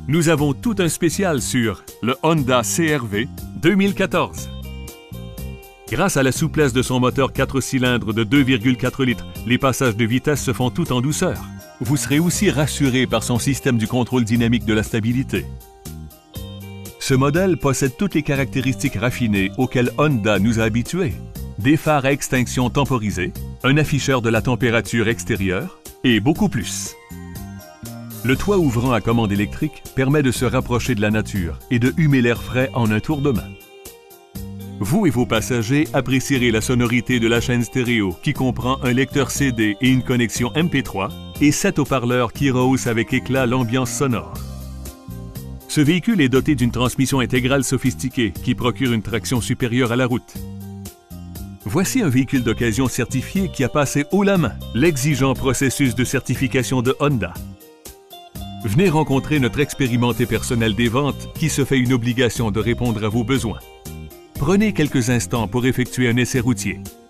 Nous avons tout un spécial sur le Honda CR-V 2014. Grâce à la souplesse de son moteur 4 cylindres de 2,4 litres, les passages de vitesse se font tout en douceur. Vous serez aussi rassuré par son système du contrôle dynamique de la stabilité. Ce modèle possède toutes les caractéristiques raffinées auxquelles Honda nous a habitués. Des phares à extinction temporisée, un afficheur de la température extérieure et beaucoup plus. Le toit ouvrant à commande électrique permet de se rapprocher de la nature et de humer l'air frais en un tour de main. Vous et vos passagers apprécierez la sonorité de la chaîne stéréo qui comprend un lecteur CD et une connexion MP3 et 7 haut-parleurs qui rehaussent avec éclat l'ambiance sonore. Ce véhicule est doté d'une transmission intégrale sophistiquée qui procure une traction supérieure à la route. Voici un véhicule d'occasion certifié qui a passé haut la main l'exigeant processus de certification de Honda. Venez rencontrer notre expérimenté personnel des ventes qui se fait une obligation de répondre à vos besoins. Prenez quelques instants pour effectuer un essai routier.